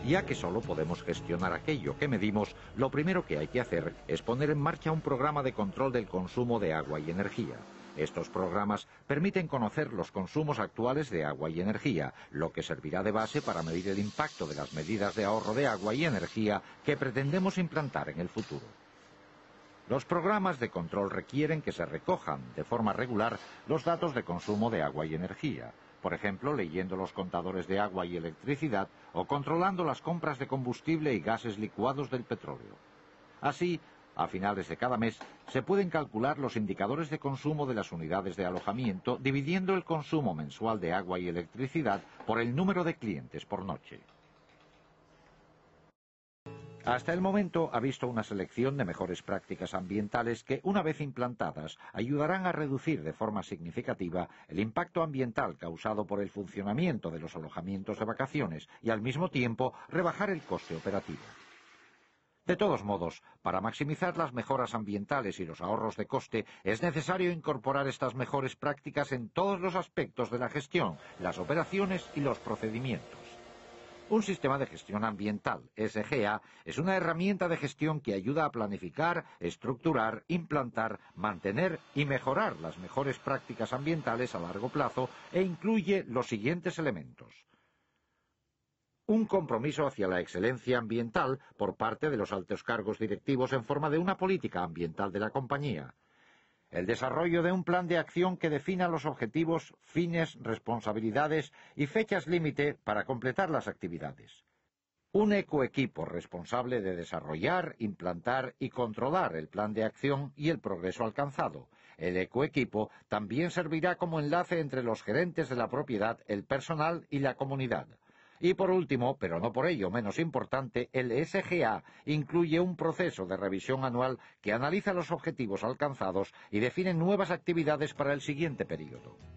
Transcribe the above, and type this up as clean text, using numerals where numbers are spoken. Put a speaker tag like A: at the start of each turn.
A: Ya que solo podemos gestionar aquello que medimos, lo primero que hay que hacer es poner en marcha un programa de control del consumo de agua y energía. Estos programas permiten conocer los consumos actuales de agua y energía, lo que servirá de base para medir el impacto de las medidas de ahorro de agua y energía que pretendemos implantar en el futuro. Los programas de control requieren que se recojan de forma regular los datos de consumo de agua y energía, por ejemplo, leyendo los contadores de agua y electricidad o controlando las compras de combustible y gases licuados del petróleo. Así, a finales de cada mes, se pueden calcular los indicadores de consumo de las unidades de alojamiento dividiendo el consumo mensual de agua y electricidad por el número de clientes por noche. Hasta el momento ha visto una selección de mejores prácticas ambientales que, una vez implantadas, ayudarán a reducir de forma significativa el impacto ambiental causado por el funcionamiento de los alojamientos de vacaciones y, al mismo tiempo, rebajar el coste operativo. De todos modos, para maximizar las mejoras ambientales y los ahorros de coste, es necesario incorporar estas mejores prácticas en todos los aspectos de la gestión, las operaciones y los procedimientos. Un sistema de gestión ambiental, SGA, es una herramienta de gestión que ayuda a planificar, estructurar, implantar, mantener y mejorar las mejores prácticas ambientales a largo plazo e incluye los siguientes elementos. Un compromiso hacia la excelencia ambiental por parte de los altos cargos directivos en forma de una política ambiental de la compañía. El desarrollo de un plan de acción que defina los objetivos, fines, responsabilidades y fechas límite para completar las actividades. Un ecoequipo responsable de desarrollar, implantar y controlar el plan de acción y el progreso alcanzado. El ecoequipo también servirá como enlace entre los gerentes de la propiedad, el personal y la comunidad. Y por último, pero no por ello menos importante, el SGA incluye un proceso de revisión anual que analiza los objetivos alcanzados y define nuevas actividades para el siguiente periodo.